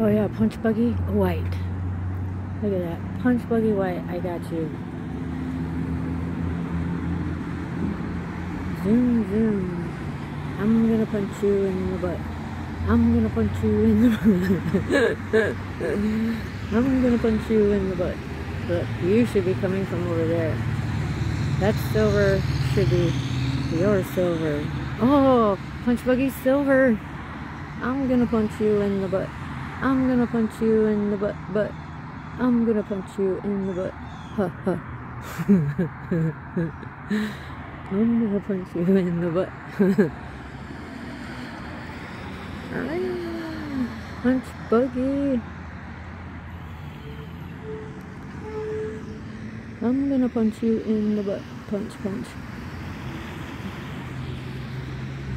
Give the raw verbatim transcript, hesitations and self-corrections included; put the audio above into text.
Oh yeah, punch buggy white. Look at that. Punch buggy white, I got you. Zoom, zoom. I'm gonna punch you in the butt. I'm gonna punch you in the butt. I'm gonna punch you in the butt. But you should be coming from over there. That silver should be your silver. Oh, punch buggy silver. I'm gonna punch you in the butt. I'm gonna punch you in the butt, butt. I'm gonna punch you in the butt. Ha ha. I'm gonna punch you in the butt. Punch buggy. I'm gonna punch you in the butt. Punch, punch.